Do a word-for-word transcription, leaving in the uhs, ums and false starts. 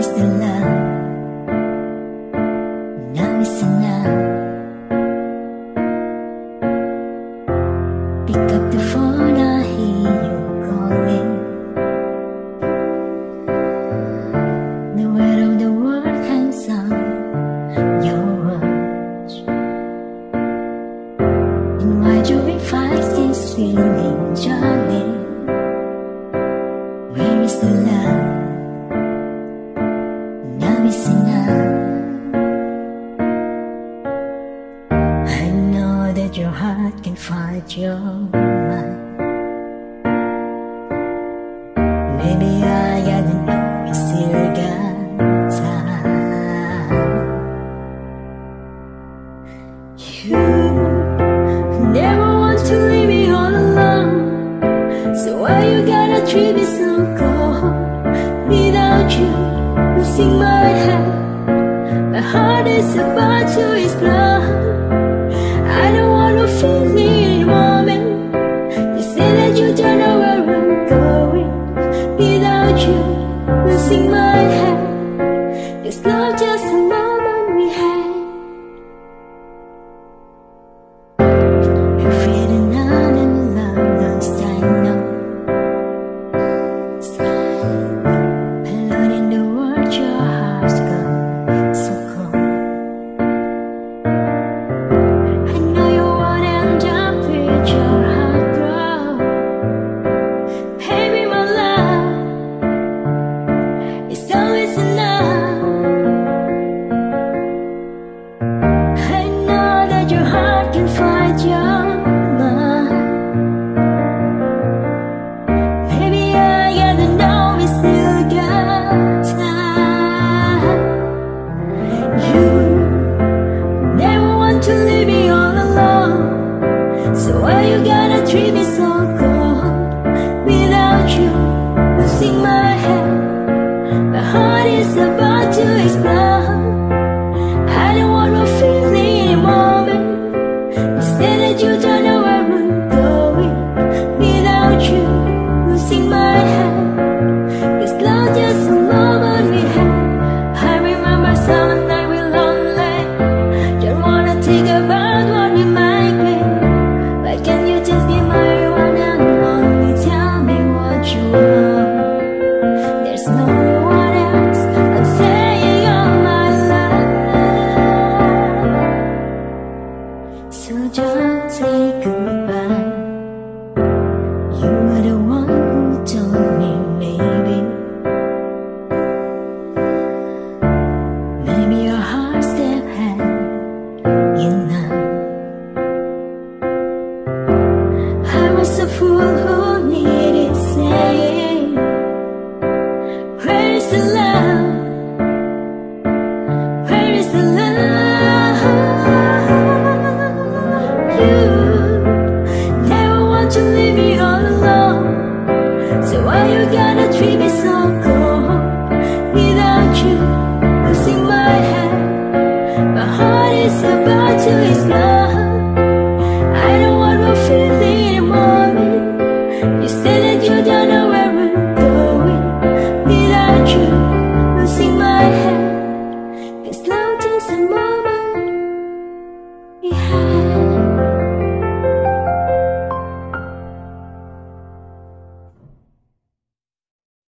is the love? Now is enough. Pick up the phone, I hear you calling. The weight of the world hangs on your watch. And why do we fight this feeling, darling? Where is the love? Now is enough. I know that your heart can fight your mind. Maybe I gotta know we still got time. You never want to leave me all alone, so why you gotta treat me so cold? Without you, losing my head, my heart is about to explode. I don't wanna feel it in a moment. You say that you don't know where I'm going. Without you, losing my head. It's not just a moment we had. You're feeling out and love lost, I know. Alone in the world, your heart's gone so cold. I know you won't end up with your heart broke. Baby, my love is always enough. I know that your heart can fight your mind. Maybe I gotta know we still got time. You never want to leave me all alone, so why you gotta treat me so cold? Without you, losing my head, my heart is about to explode.